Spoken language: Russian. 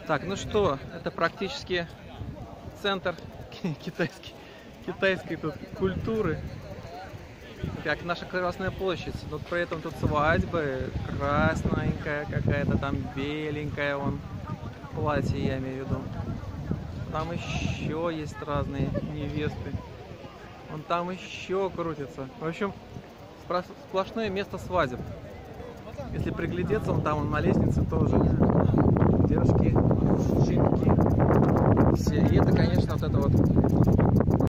Так, ну что, это практически центр китайской тут культуры, как наша Красная площадь. Но при этом тут свадьбы, красненькая какая-то, там беленькая, вон, платье, я имею в виду. Там еще есть разные невесты. Вон там еще крутится. В общем, сплошное место свадеб. Если приглядеться, вон там вон, на лестнице тоже девушки, жидкие. Все. И это, конечно, вот это вот